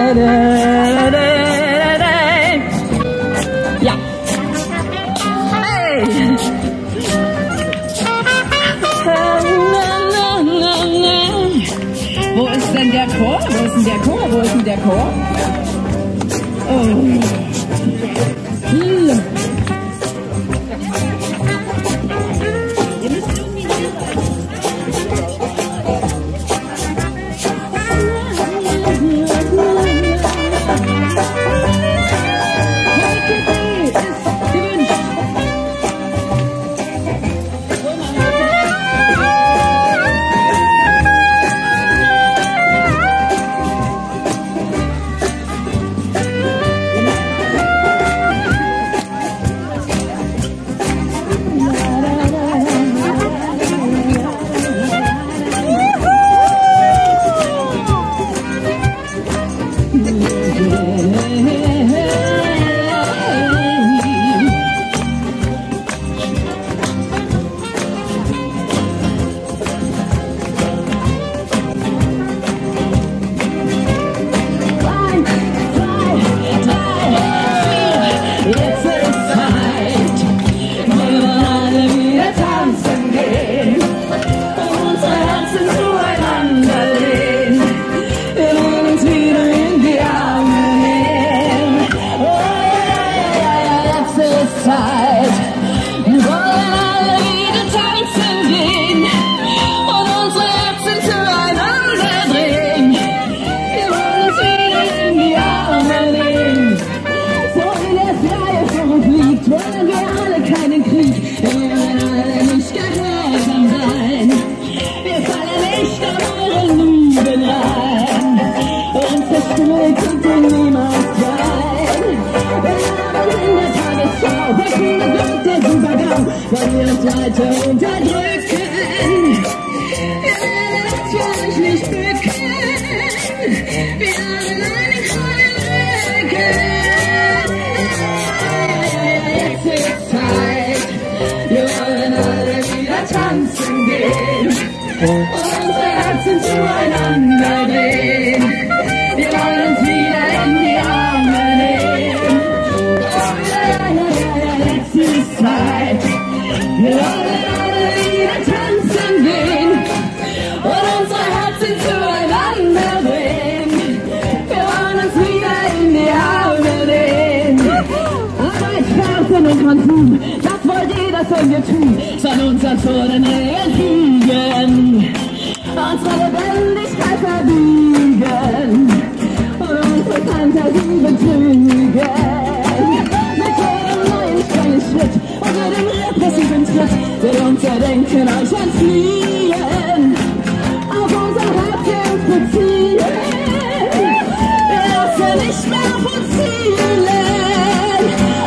Ja. Hey. Wo ist denn der Chor? Wo ist denn der Chor? Wo ist denn der Chor? Oh. Wollen wir uns weiter unterdrücken? Dass wir euch nicht bücken. Wir haben einen kleinen Rücken. Jetzt ist Zeit. Wir wollen alle wieder tanzen gehen und unsere Herzen zueinander drehen. Wir wollen uns wieder in die Arme nehmen. Jetzt ist Zeit. Wir wollen alle wieder tanzen gehen und unsere Herzen zueinander drehen. Wir wollen uns wieder in die Arme nehmen. Arbeit, Fernsehen und Konsum, das wollt ihr, das sollen wir tun. Soll uns an vor den Regeln fügen, unsere Lebendigkeit verbiegen und unsere Fantasie betrügen. Mit jedem neuen kleinen Schritt unter dem repressiven Tritt wird unser Denken euch entfliehen, auf unser Herz uns beziehen. Wir lassen nicht mehr auf uns zielen.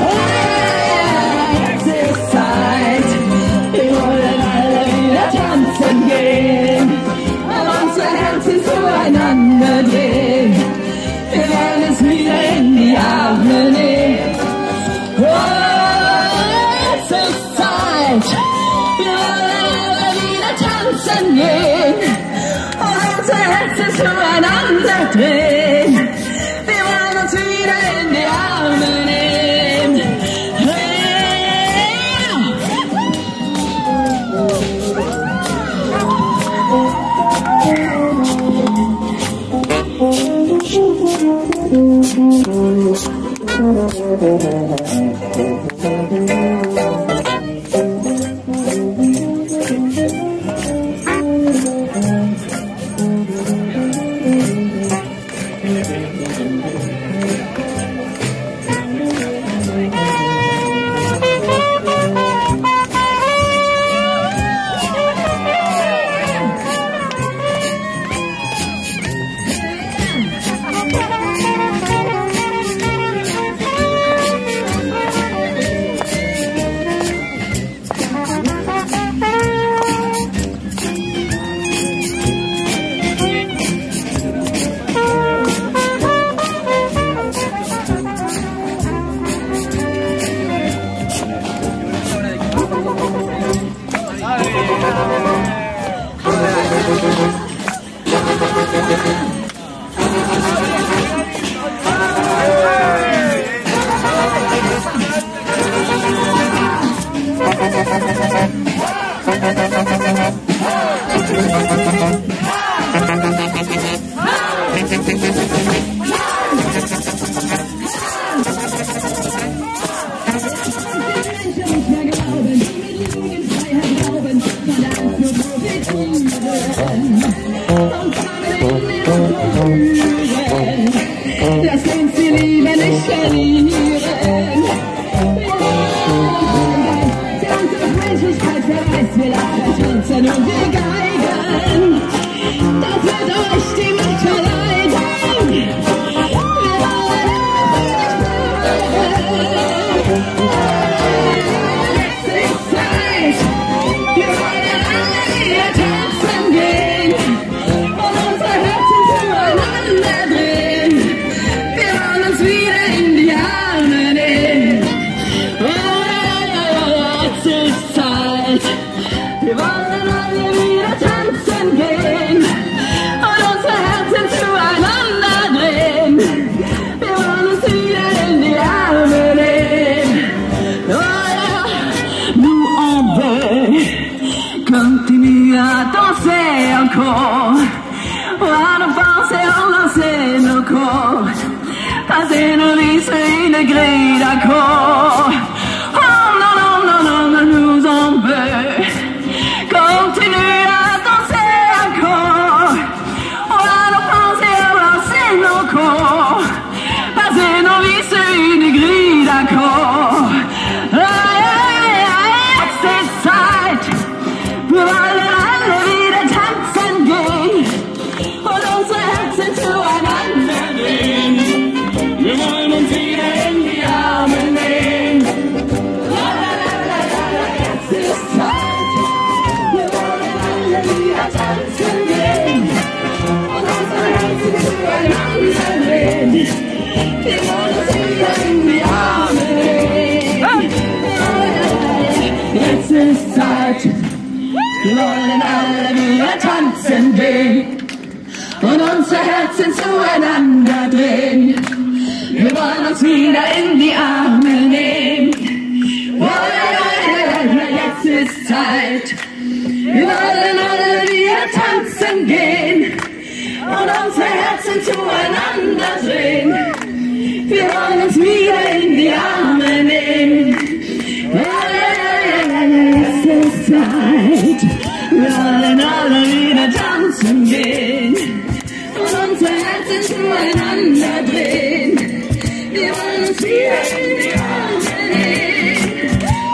Jetzt ist Zeit, wir wollen alle wieder tanzen gehen und unsere Herzen zueinander drehen. Wir wollen es wieder in die Arme nehmen. Jetzt ist Zeit, wir wollen alle wieder tanzen gehen und unsere Herzen zueinander drehen. Wir wollen uns wieder in die Arme nehmen. lass uns die Liebe nicht verlieren. Die ganze Menschlichkeit verreist, wir lachen, tanzen und wir geigen. Das wird euch die Macht verleihen. Wir wollen nicht bleiben. Jetzt ist Zeit. Wir wollen alle wieder tanzen gehen und unsere Herzen zueinander drehen. Wir wollen uns wieder in die Arme nehmen. Jetzt ist Zeit. Wir wollen alle wieder tanzen gehen und unsere Herzen zueinander drehen. Wir wollen uns wieder in die Arme nehmen. Nous on veut continuer à danser encore, à ne penser à lancer nos corps, passer nos vies sur une grille d'accord. Oh non, non, non, non, non, nous on veut continuer à danser encore, à ne penser à lancer nos corps, passer nos vies sur une grille d'accord. Jetzt ist Zeit, wir wollen alle wieder tanzen gehen und unsere Herzen zueinander drehen. Wir wollen uns wieder in die Arme nehmen. Jetzt ist Zeit, wir wollen alle wieder tanzen gehen und unsere Herzen zueinander drehen. Wir wollen uns wieder in die Arme nehmen. Jetzt ist Zeit, wir wollen alle wieder tanzen gehen und unsere Herzen zueinander drehen. Wir wollen uns wieder in die Arme nehmen. Jetzt ist Zeit, wir wollen alle wieder tanzen gehen und unsere Herzen zueinander drehen. Wir wollen uns wieder in die Arme nehmen. Jetzt ist Zeit, wir wollen alle wieder tanzen gehen und unsere Herzen zueinander drehen. Wir wollen uns wieder in die Arme nehmen.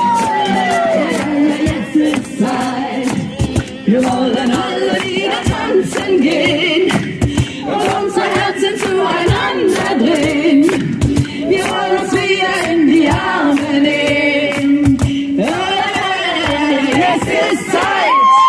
Jetzt ist Zeit, wir wollen alle wieder tanzen gehen und unsere Herzen zueinander drehen. Wir wollen uns wieder in die Arme nehmen. Jetzt ist Zeit.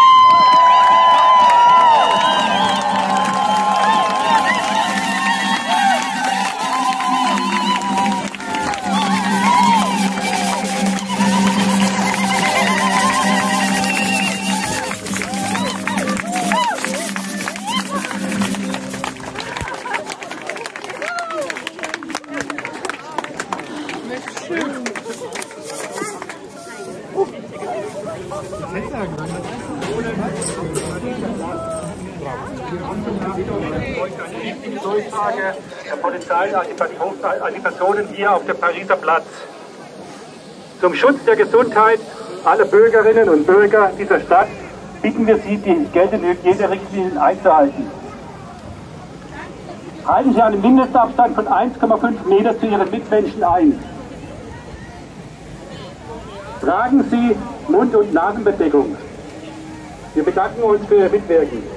Durchsage der Polizei an die Personen hier auf dem Pariser Platz. Zum Schutz der Gesundheit aller Bürgerinnen und Bürger dieser Stadt bitten wir Sie, die geltenden Hygienerichtlinien einzuhalten. Halten Sie einen Mindestabstand von 1,5 Meter zu Ihren Mitmenschen ein. Tragen Sie Mund- und Nasenbedeckung. Wir bedanken uns für Ihr Mitwirken.